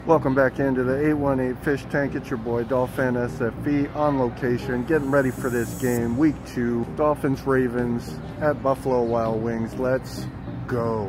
Welcome back into the 818 Fish Tank. It's your boy Dolphin SFV on location, getting ready for this game, week 2, Dolphins-Ravens at Buffalo Wild Wings. Let's go.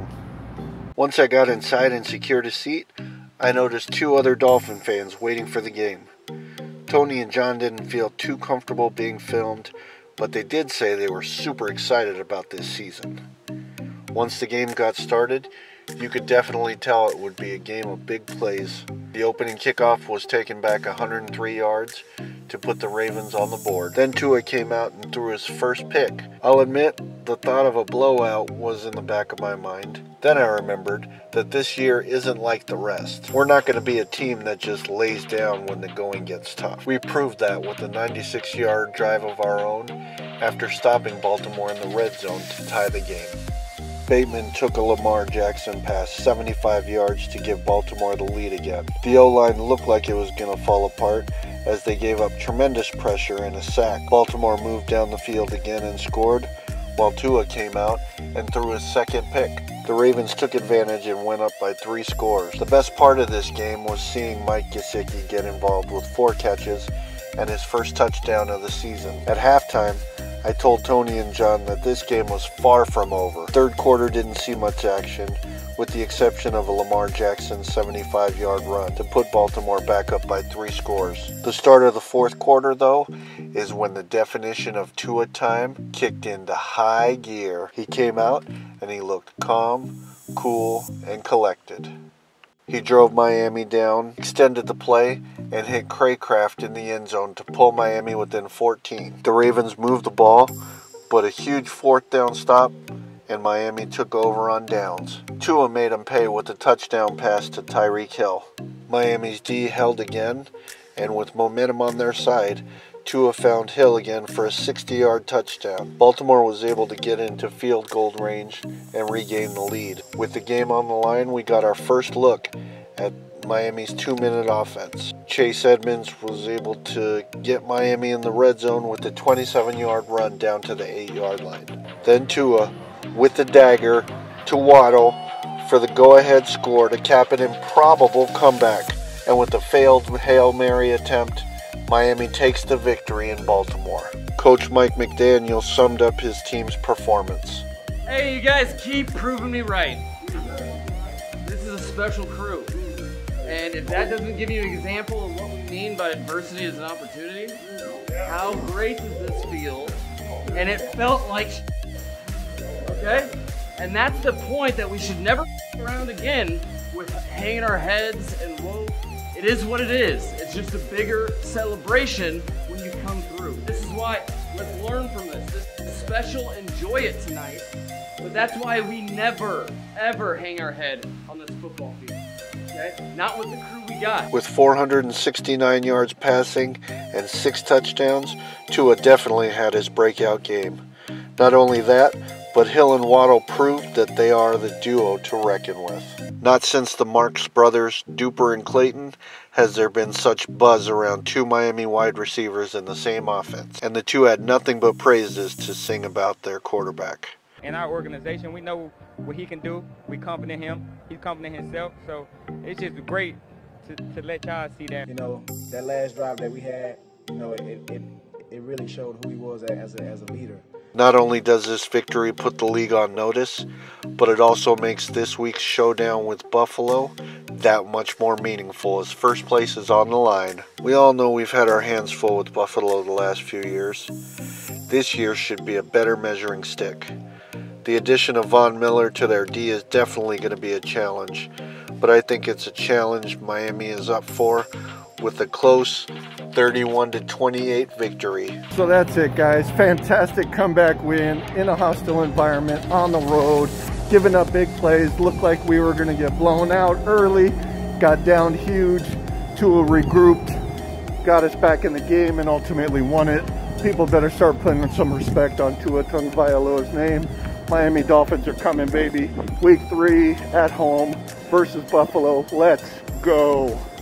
Once I got inside and secured a seat, I noticed 2 other Dolphin fans waiting for the game. Tony and John didn't feel too comfortable being filmed, but they did say they were super excited about this season. Once the game got started, you could definitely tell it would be a game of big plays. The opening kickoff was taken back 103 yards to put the Ravens on the board. Then Tua came out and threw his first pick. I'll admit, the thought of a blowout was in the back of my mind. Then I remembered that this year isn't like the rest. We're not going to be a team that just lays down when the going gets tough. We proved that with a 96-yard drive of our own after stopping Baltimore in the red zone to tie the game. Bateman took a Lamar Jackson pass 75 yards to give Baltimore the lead again. The O-line looked like it was going to fall apart as they gave up tremendous pressure and a sack. Baltimore moved down the field again and scored, while Tua came out and threw his second pick. The Ravens took advantage and went up by 3 scores. The best part of this game was seeing Mike Gesicki get involved with 4 catches and his first touchdown of the season. At halftime, I told Tony and John that this game was far from over. Third quarter didn't see much action, with the exception of a Lamar Jackson 75-yard run to put Baltimore back up by 3 scores. The start of the fourth quarter, though, is when the definition of Tua time kicked into high gear. He came out and he looked calm, cool, and collected. He drove Miami down, extended the play, and hit Craycraft in the end zone to pull Miami within 14. The Ravens moved the ball, but a huge 4th down stop, and Miami took over on downs. Tua made him pay with a touchdown pass to Tyreek Hill. Miami's D held again, and with momentum on their side, Tua found Hill again for a 60-yard touchdown. Baltimore was able to get into field goal range and regain the lead. With the game on the line, we got our first look at Miami's 2-minute offense. Chase Edmonds was able to get Miami in the red zone with a 27-yard run down to the 8-yard line. Then Tua, with the dagger, to Waddle for the go-ahead score to cap an improbable comeback. And with the failed Hail Mary attempt, Miami takes the victory in Baltimore. Coach Mike McDaniel summed up his team's performance. Hey, you guys keep proving me right. This is a special crew. And if that doesn't give you an example of what we mean by adversity as an opportunity, how great does this feel? And it felt like okay? And that's the point, that we should never around again with hanging our heads and whoa. It is what it is. It's just a bigger celebration when you come through. This is why, let's learn from this. This is special, enjoy it tonight. But that's why we never, ever hang our head on this football field. Okay? Not with the crew we got. With 469 yards passing and 6 touchdowns, Tua definitely had his breakout game. Not only that, but Hill and Waddle proved that they are the duo to reckon with. Not since the Marks brothers, Duper and Clayton, has there been such buzz around 2 Miami wide receivers in the same offense. And the 2 had nothing but praises to sing about their quarterback. In our organization, we know what he can do. We confident in him. He's confident in himself. So it's just great to let y'all see that. You know, that last drive that we had, you know, it really showed who he was as a leader. Not only does this victory put the league on notice, but it also makes this week's showdown with Buffalo that much more meaningful as first place is on the line. We all know we've had our hands full with Buffalo the last few years. This year should be a better measuring stick. The addition of Von Miller to their D is definitely going to be a challenge, but I think it's a challenge Miami is up for with a close 31-28 victory. So that's it, guys. Fantastic comeback win in a hostile environment on the road, giving up big plays. Looked like we were going to get blown out early, got down huge. Tua regrouped, got us back in the game, and ultimately won it. People better start putting some respect on Tua Tagovailoa's name. Miami Dolphins are coming, baby. Week 3 at home versus Buffalo. Let's go.